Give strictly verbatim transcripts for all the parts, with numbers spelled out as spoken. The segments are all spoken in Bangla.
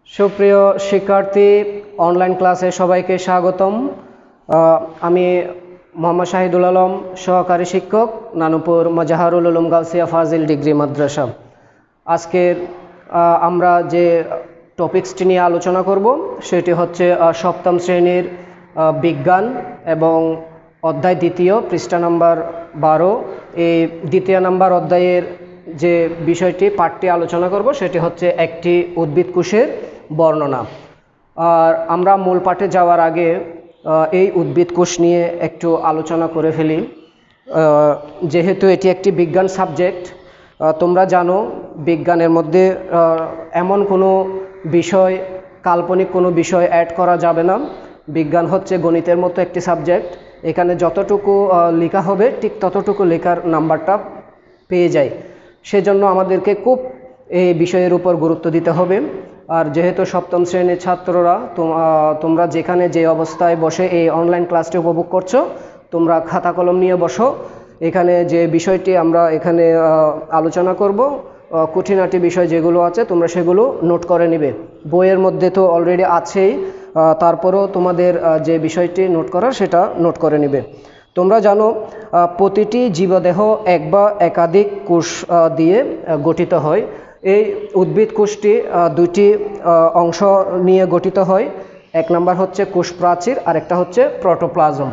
সুপ্রিয় শিক্ষার্থী, অনলাইন ক্লাসে সবাইকে স্বাগতম। আমি মোহাম্মদ শাহিদুল আলম, সহকারী শিক্ষক, নানুপুর মাজাহারুল উলুম গাউসিয়া ফাজিল ডিগ্রি মাদ্রাসা। আজকের আমরা যে টপিকসটি নিয়ে আলোচনা করব সেটি হচ্ছে সপ্তম শ্রেণীর বিজ্ঞান এবং অধ্যায় দ্বিতীয়, পৃষ্ঠা নাম্বার বারো। এই দ্বিতীয় নাম্বার অধ্যায়ের যে বিষয়টি পাঠটি আলোচনা করব সেটি হচ্ছে একটি উদ্ভিদ কোষের বর্ণনা। আর আমরা মূল পাঠে যাওয়ার আগে এই উদ্ভিদ কোষ নিয়ে একটু আলোচনা করে ফেলি। যেহেতু এটি একটি বিজ্ঞান সাবজেক্ট, তোমরা জানো বিজ্ঞানের মধ্যে এমন কোনো বিষয়, কাল্পনিক কোনো বিষয় অ্যাড করা যাবে না। বিজ্ঞান হচ্ছে গণিতের মতো একটি সাবজেক্ট, এখানে যতটুকু লেখা হবে ঠিক ততটুকু লেখার নাম্বারটা পেয়ে যায়। সেজন্য আমাদেরকে খুব এই বিষয়ের উপর গুরুত্ব দিতে হবে। আর যেহেতু সপ্তম শ্রেণীর ছাত্ররা, তোমরা যেখানে যে অবস্থায় বসে এই অনলাইন ক্লাসটি উপভোগ করছো, তোমরা খাতা কলম নিয়ে বসো। এখানে যে বিষয়টি আমরা এখানে আলোচনা করব, খুঁটিনাটি বিষয় যেগুলো আছে তোমরা সেগুলো নোট করে নিবে। বইয়ের মধ্যে তো অলরেডি আছেই, তারপরেও তোমাদের যে বিষয়টি নোট করার সেটা নোট করে নিবে। তোমরা জানো প্রতিটি জীবদেহ এক বা একাধিক কোষ দিয়ে গঠিত হয়। এই উদ্ভিদ কোষটি দুটি অংশ নিয়ে গঠিত হয়। এক নাম্বার হচ্ছে কোষ প্রাচীর, আর একটা হচ্ছে প্রোটোপ্লাজম।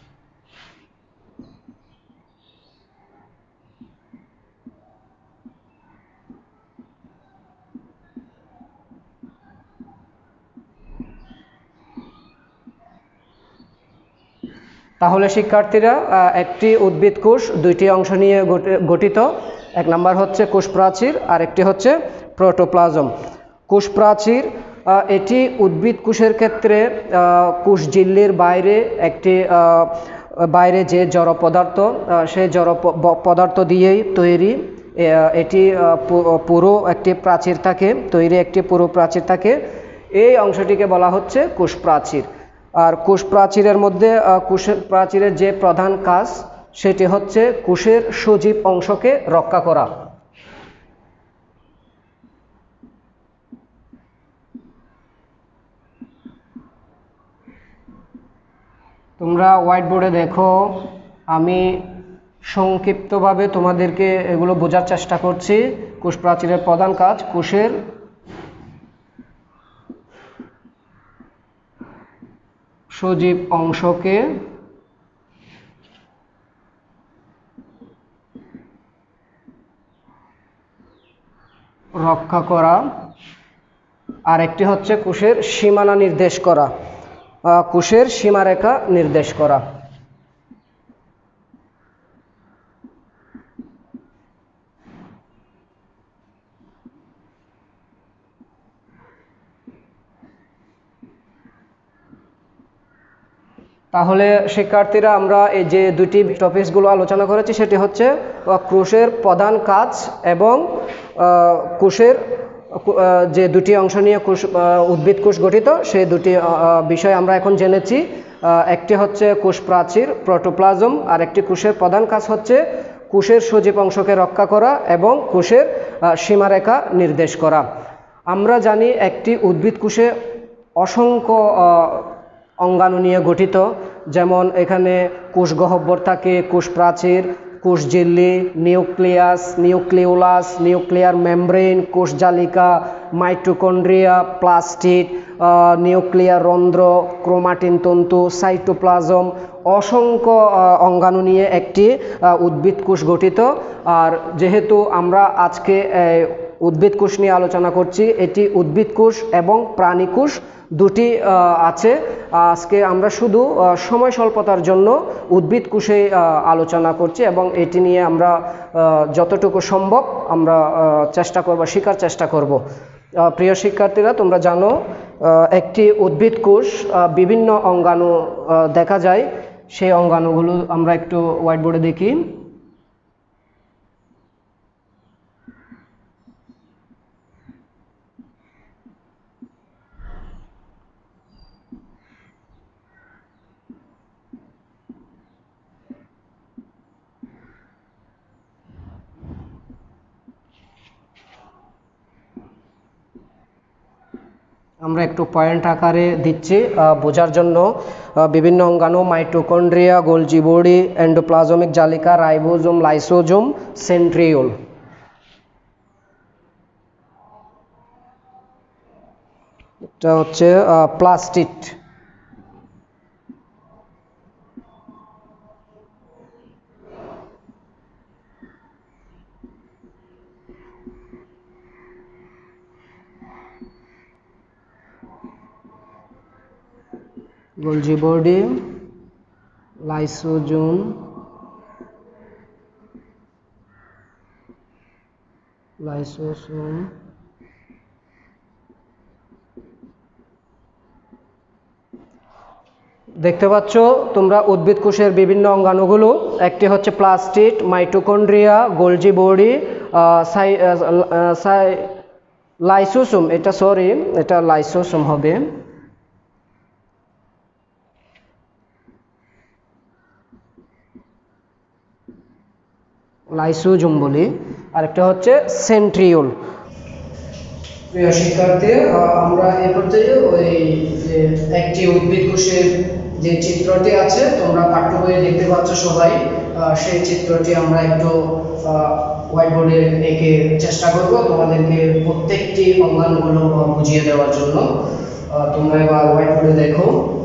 তাহলে শিক্ষার্থীরা, একটি উদ্ভিদ কোষ দুইটি অংশ নিয়ে গঠিত। এক নাম্বার হচ্ছে কোষ প্রাচীর, আর একটি হচ্ছে প্রোটোপ্লাজম। কোষ প্রাচীর এটি উদ্ভিদ কোষের ক্ষেত্রে কোষঝিল্লির বাইরে একটি বাইরে যে জড় পদার্থ, সেই জড় পদার্থ দিয়েই তৈরি। এটি পুরো একটি প্রাচীর থাকে, তৈরি একটি পুরো প্রাচীর থাকে। এই অংশটিকে বলা হচ্ছে কোষ প্রাচীর। আর কোষ প্রাচীরের মধ্যে কোষের প্রাচীরের যে প্রধান কাজ সেটি হচ্ছে কোষের সজীব অংশকে রক্ষা করা। তোমরা হোয়াইট বোর্ডে দেখো, আমি সংক্ষিপ্তভাবে তোমাদেরকে এগুলো বোঝার চেষ্টা করছি। কোষ প্রাচীরের প্রধান কাজ কোষের সজীব অংশকে রক্ষা করা, আর একটি হচ্ছে কোষের সীমানা নির্দেশ করা, কোষের সীমারেখা নির্দেশ করা। তাহলে শিক্ষার্থীরা, আমরা এই যে দুটি টপিকসগুলো আলোচনা করেছি সেটি হচ্ছে কোষের প্রধান কাজ এবং কোষের যে দুটি অংশ নিয়ে কোষ উদ্ভিদ কোষ গঠিত সেই দুটি বিষয় আমরা এখন জেনেছি। একটি হচ্ছে কোষ প্রাচীর, প্রোটোপ্লাজম, আর একটি কোষের প্রধান কাজ হচ্ছে কোষের সজীব অংশকে রক্ষা করা এবং কোষের সীমারেখা নির্দেশ করা। আমরা জানি একটি উদ্ভিদ কোষে অসংখ্য অঙ্গাণু নিয়ে গঠিত, যেমন এখানে কোষ গহ্বর থাকে, কোষ প্রাচীর, কোষঝিল্লি, নিউক্লিয়াস, নিউক্লিওলাস, নিউক্লিয়ার মেমব্রেন, কোষ জালিকা, মাইটোকন্ড্রিয়া, প্লাস্টিড, নিউক্লিয়ার রন্ধ্র, ক্রোমাটিন তন্তু, সাইটোপ্লাজম, অসংখ্য অঙ্গাণু নিয়ে একটি উদ্ভিদ কোষ গঠিত। আর যেহেতু আমরা আজকে উদ্ভিদ কোষ নিয়ে আলোচনা করছি, এটি উদ্ভিদ কোষ এবং প্রাণী কোষ দুটি আছে। আজকে আমরা শুধু সময় স্বল্পতার জন্য উদ্ভিদ কোষে আলোচনা করছি এবং এটি নিয়ে আমরা যতটুকু সম্ভব আমরা চেষ্টা করব, শেখার চেষ্টা করব। প্রিয় শিক্ষার্থীরা, তোমরা জানো একটি উদ্ভিদ কোষ বিভিন্ন অঙ্গাণু দেখা যায়। সেই অঙ্গাণুগুলো আমরা একটু হোয়াইট বোর্ডে দেখি। আমরা একটু পয়েন্ট আকারে দিচ্ছি বোঝার জন্য। বিভিন্ন অঙ্গাণু মাইটোকন্ড্রিয়া, গোলজি বডি, এন্ডোপ্লাজমিক জালিকা, রাইবোজোম, লাইসোজোম, সেন্ট্রিওল। এটা হচ্ছে plastid. Golgi body, lysosome, lysosome, দেখতে পাচ্ছ তোমরা উদ্ভিদ কোষের বিভিন্ন অঙ্গাণুগুলো। একটি হচ্ছে plastid, mitochondria, Golgi body, lysosome, এটা সরি এটা লাইসোসোম হবে, লাইসোজোম বলি, আরেকটা হচ্ছে সেন্ট্রিওল। প্রিয় শিক্ষার্থী, আমরা এই পর্যায়ে ওই যে একটি উদ্ভিদ কোষের যে চিত্রটি আছে তোমরা পাঠ্য বইয়ে দেখতে পাচ্ছ সবাই, সেই চিত্রটি আমরা একটু হোয়াইট বোর্ডে এঁকে চেষ্টা করব তোমাদেরকে প্রত্যেকটি অঙ্গাণুগুলো বুঝিয়ে দেওয়ার জন্য। তোমরা এবার হোয়াইট বোর্ডে দেখো।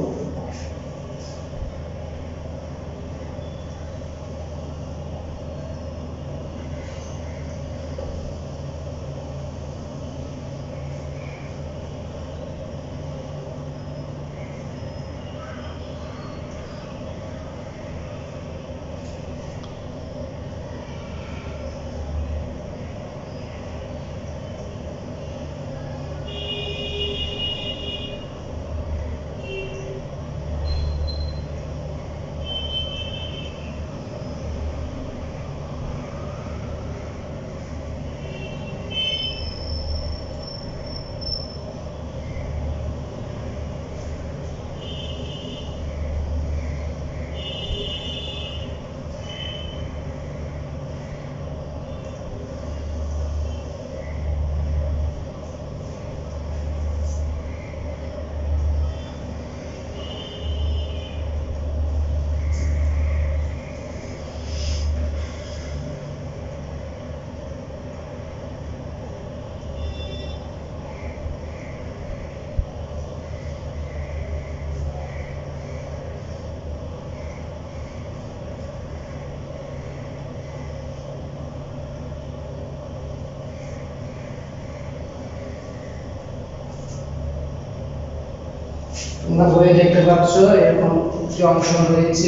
তোমরা বইয়ে দেখতে পাচ্ছ এরকম একটি অংশ রয়েছে।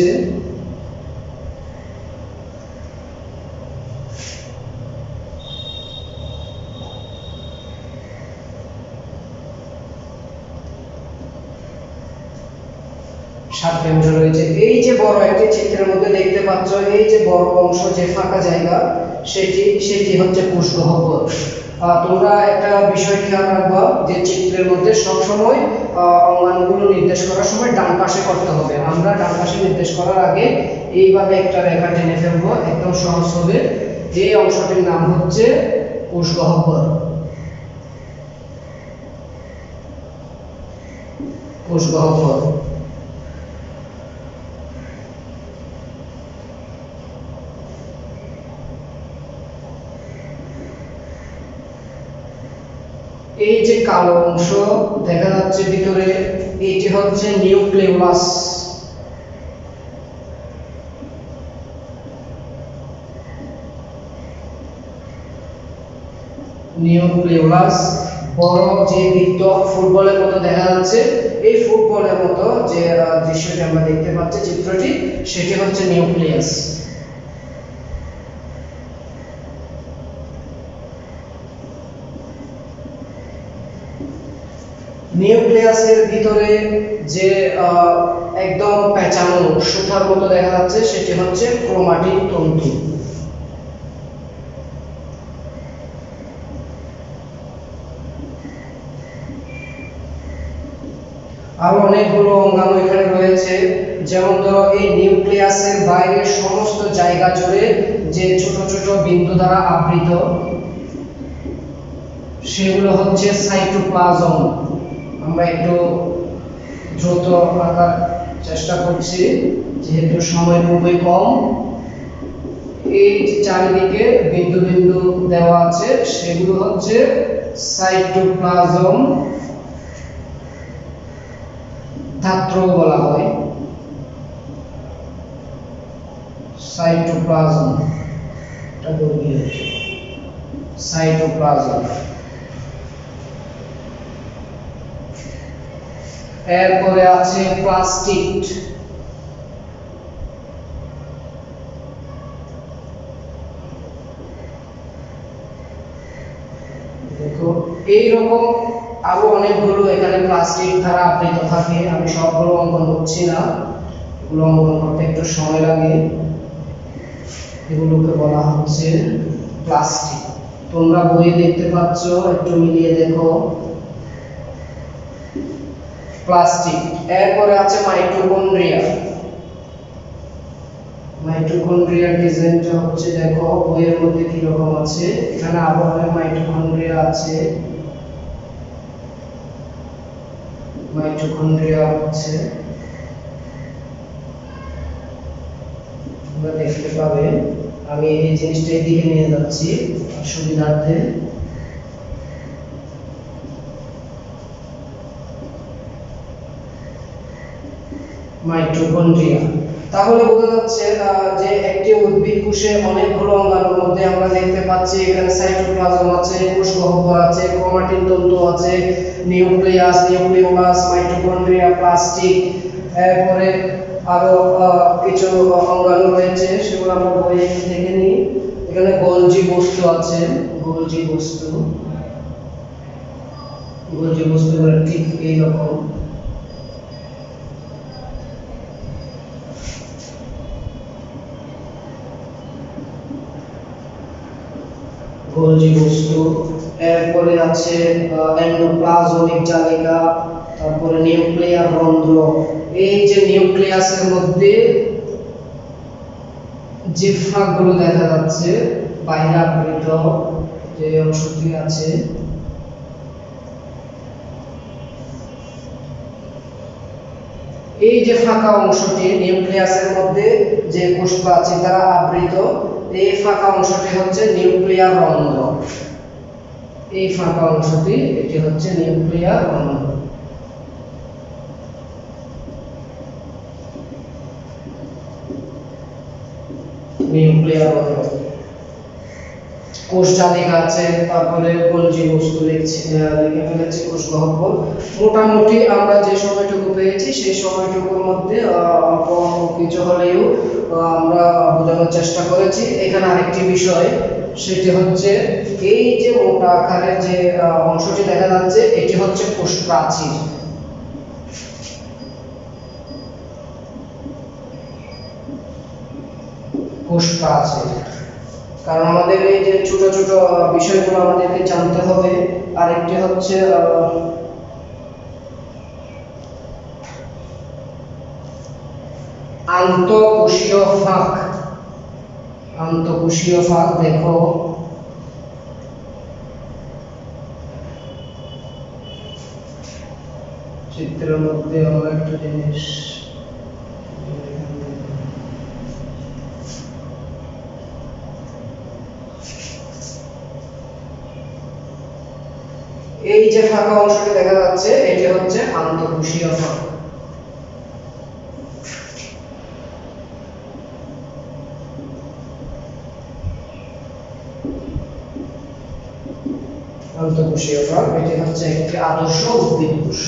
সাতটি অংশ রয়েছে। এই যে বড় একটি চিত্রের মধ্যে দেখতে পাচ্ছ, এই যে বড় অংশ যে ফাঁকা জায়গা সেটি সেটি হচ্ছে কোষগহ্বর। তোমরা একটা বিষয় খেয়াল রাখবা যে চিত্রের মধ্যে সবসময় অঙ্গাণুগুলো নির্দেশ করার সময় ডান পাশে করতে হবে। আমরা ডান পাশে নির্দেশ করার আগে এইভাবে একটা রেখা টেনে ফেলবো, একদম সহজ হবে। এই অংশটির নাম হচ্ছে কোষগহ্বর। কোষগহ্বর এই যে কালো অংশ দেখা যাচ্ছে ভিতরে, এটি হচ্ছে নিউক্লিয়াস। নিউক্লিয়াস বড় যে বৃত্ত ফুটবলের মতো দেখা যাচ্ছে, এই ফুটবলের মতো যে দৃশ্যটি আমরা দেখতে পাচ্ছি চিত্রটি, সেটি হচ্ছে নিউক্লিয়াস। নিউক্লিয়াসের ভিতরে যে একদম পেঁচানো সুতার মতো দেখা যাচ্ছে সেটি হচ্ছে ক্রোমাটিন তন্তু। আরো অনেকগুলো অঙ্গাণু এখানে রয়েছে, যেমন ধরো এই নিউক্লিয়াসের বাইরে সমস্ত জায়গা জুড়ে যে ছোট ছোট বিন্দু দ্বারা আবৃত সেগুলো হচ্ছে সাইটোপ্লাজম। আমরা একটু দ্রুত আঁকার চেষ্টা করছি যেহেতু সময় খুবই কম। এই চারিদিকে বিন্দু বিন্দু দেওয়া আছে সেগুলো হচ্ছে সাইটোপ্লাজম, ধাত্র বলা হয় সাইটোপ্লাজম, এটা বর্গীয় সাইটোপ্লাজম। এরপরে আছে প্লাস্টিড, দেখো এইরকম আরো অনেকগুলো এখানে প্লাস্টিক দ্বারা আবৃত থাকে। আমি সবগুলো অঙ্কন করছি না, এগুলো অঙ্কন করতে একটু সময় লাগে। এগুলোকে বলা হচ্ছে প্লাস্টিক। তোমরা বইয়ে দেখতে পাচ্ছ, একটু মিলিয়ে দেখো প্লাস্টিক। এরপরে আছে মাইটোকন্ড্রিয়া। মাইটোকন্ড্রিয়ার ডিজাইনটা হচ্ছে দেখো বইয়ের মধ্যে কি রকম আছে। এখানে আরো অনেক মাইটোকন্ড্রিয়া আছে। মাইটোকন্ড্রিয়া হচ্ছে তোমরা দেখতে পাবে, আমি এই জিনিসটা এদিকে নিয়ে যাচ্ছি সুবিধার্থে। মাইটোকন্ড্রিয়া তাহলে বোঝা যাচ্ছে যে একটি উদ্ভিদ কোষে অনেকগুলো অঙ্গাণুর মধ্যে আমরা দেখতে পাচ্ছি এখানে সাইটোপ্লাজম আছে, কোষ গহ্বর আছে, ক্রোমাটিন তন্তু আছে, নিউক্লিয়াস, নিউক্লিওলাস, মাইটোকন্ড্রিয়া, প্লাস্টিক। এরপরে আরো কিছু অঙ্গাণু রয়েছে সেগুলো আমরা বইয়ে দেখে নিই। এখানে গোলজি বস্তু আছে, গোলজি বস্তু, গোলজি বস্তুগুলো ঠিক এইরকম। গোলজি বস্তু। এরপরে আছে এন্ডোপ্লাজমিক জালিকা, তারপরে নিউক্লিয়ার রন্ধ্র। এই যে নিউক্লিয়াসের মধ্যে যে ফাঁকগুলো দেখা যাচ্ছে বাইরে আবৃত যে অংশটি আছে, এই যে ফাঁকা অংশটি নিউক্লিয়াসের মধ্যে যে কোষপ্রাচীর দ্বারা আবৃত, এই ফাঁকা অংশটি হচ্ছে নিউক্লিয়ার রন্ধ্র। এই ফাঁকা অংশটি এটি হচ্ছে নিউক্লিয়ার রন্ধ্র। নিউক্লিয়ার রন্ধ্র। কোষ জালিকা আছে, তারপরে গোলজি বস্তু লিখছি লিখে ফেলেছি, কোষ গহ্বর। মোটামুটি আমরা যে সময়টুকু পেয়েছি সেই সময়টুকুর মধ্যে অল্প কিছু হলেও আমরা বোঝানোর চেষ্টা করেছি। এখানে আরেকটি বিষয়, সেটি হচ্ছে এই যে মোটা আকারের যে অংশটি দেখা যাচ্ছে এটি হচ্ছে কোষ প্রাচীর। কোষ প্রাচীর, কারণ আমাদের এই যে ছোট ছোট বিষয়গুলো আমাদেরকে জানতে হবে। আরেকটি হচ্ছে আন্তঃকোষীয় ফাঁক। আন্তঃকোষীয় ফাঁক দেখো চিত্রের মধ্যে আমরা একটা জিনিস, এই যে ফাঁকা অংশটি দেখা যাচ্ছে এটি হচ্ছে আন্তঃকোষীয় ফাঁক। আন্তঃকোষীয় ফাঁক এটি হচ্ছে একটি আদর্শ উদ্ভিদ কোষ।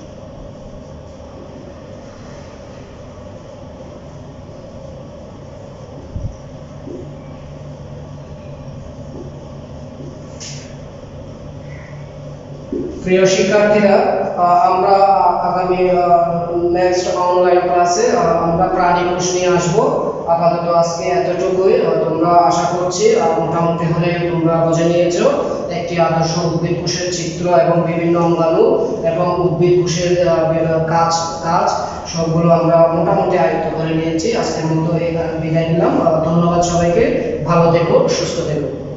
প্রিয় শিক্ষার্থীরা, আমরা আগামী নেক্সট অনলাইন ক্লাসে আমরা প্রাণী কোষ নিয়ে আসবো। আপাতত আজকে এতটুকুই। তোমরা আশা করছি মোটামুটি হলে তোমরা বুঝে নিয়েছো একটি আদর্শ উদ্ভিদ কোষের চিত্র এবং বিভিন্ন অঙ্গাণু এবং উদ্ভিদ কোষের কাজ কাজ সবগুলো আমরা মোটামুটি আয়ত্ত করে নিয়েছি। আজকের মতো এখানে বিদায় নিলাম। ধন্যবাদ সবাইকে। ভালো থেকো, সুস্থ থেকো।